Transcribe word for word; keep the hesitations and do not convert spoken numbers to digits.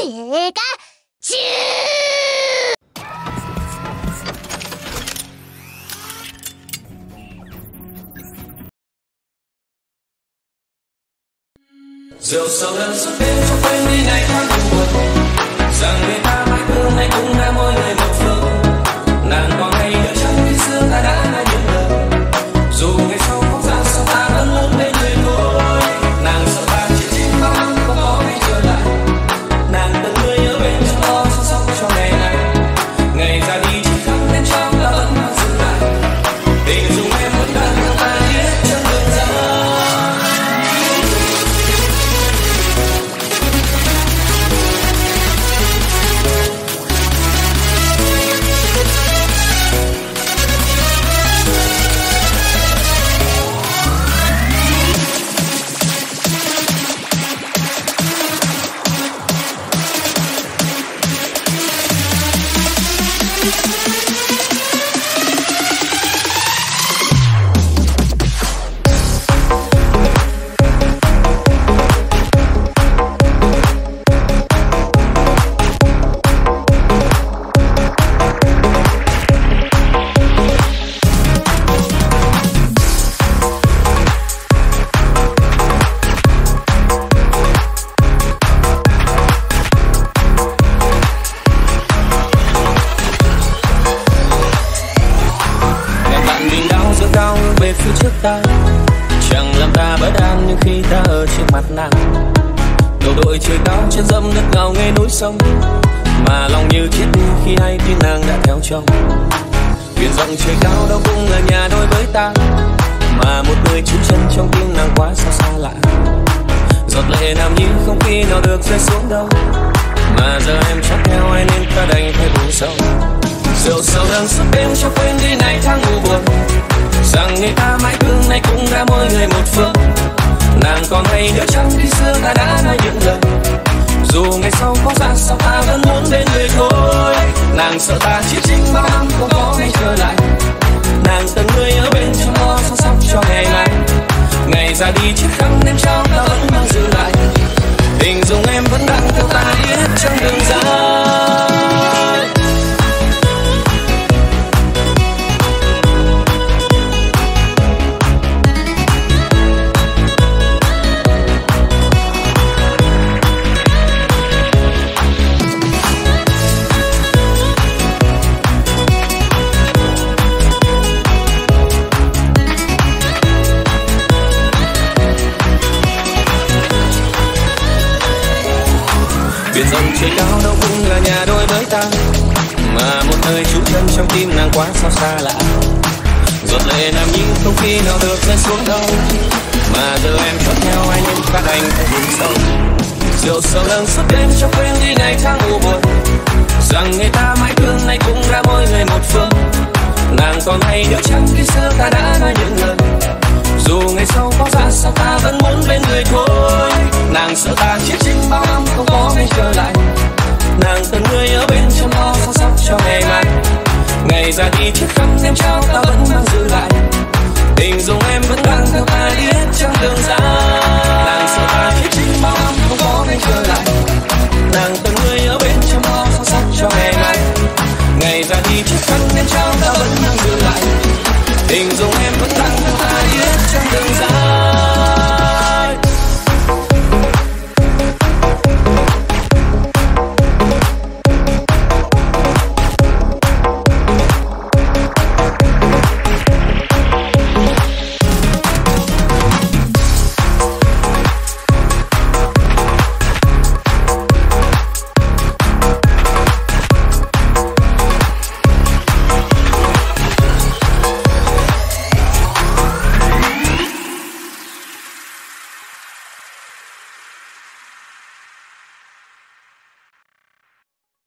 Pikachu! Rượu sầu lần suốt đêm cho quên đi ngày tháng buồn, rằng người ta mãi thương nay cũng đã mỗi người một phương. Nàng còn hay nhớ chăng khi xưa ta đã nói những lời, dù ngày sau không ra sao ta vẫn muốn bên người thôi. Nàng sợ ta chỉ chính bao năm không có ngày trở lại, nàng từng người nhớ bên cho lo chăm sóc cho ngày này. Ngày ra đi chỉ khắc nên trong ta vẫn mang dừng lại, tình dù em vẫn đang theo ta đi hết chân đường ra. Phía trước ta chẳng làm ta bất an như khi ta ở trước mặt nàng. Đầu đội trời cao trên dẫm đất ngào nghe núi sông, mà lòng như chết đi khi hay tin nàng đã theo chồng. Biển rộng trời cao đâu cũng là nhà đôi với ta, mà một người trú chân trong tim nàng quá xa xa lạ. Giọt lệ nam nhi không khi nào được rơi xuống đâu, mà giờ em chắc theo ai nên ta đành phải buồn sâu. Rượu sầu đang suốt đêm cho quên đi ngày tháng u buồn, rằng người ta mãi thương nay cũng đã mỗi người một phương. Nàng còn hay nhớ chăng khi xưa ta đã nói những lời, dù ngày sau có ra sao ta vẫn muốn bên người thôi. Nàng sợ ta chỉ chính bao năm không có ngày trở lại, nàng từng người ở bên trong lo chăm sóc cho ngày mai. Ngày ra đi chiếc khăn em trao ta vẫn mang giữ lại, tình dùng em vẫn đang theo ta đi hết trong đường dài. Biển rộng trời cao đâu cũng là nhà đôi với ta, mà một nơi trú chân trong tim nàng quá sao xa lạ. Giọt lệ nam nhi không khi nào được rơi xuống đâu, mà giờ em chót theo ai nên ta đành phải buồn sâu. Rượu sầu lần suốt đêm cho quên đi ngày tháng u buồn, rằng người ta mãi thương nay cũng đã mỗi người một phương. Nàng còn hay nhớ chăng khi xưa ta đã nói những lời, dù ngày sau có ra sao ta vẫn muốn bên người thôi. Nàng sợ ta chết chính bao năm không có ngày trở lại, nàng từng người ở bên chăm lo chăm sóc cho ngày mai. Ngày ra đi chiếc khăn em trao ta vẫn mang giữ lại, tình dùng em vẫn đang theo ta đi hết trong đường dài.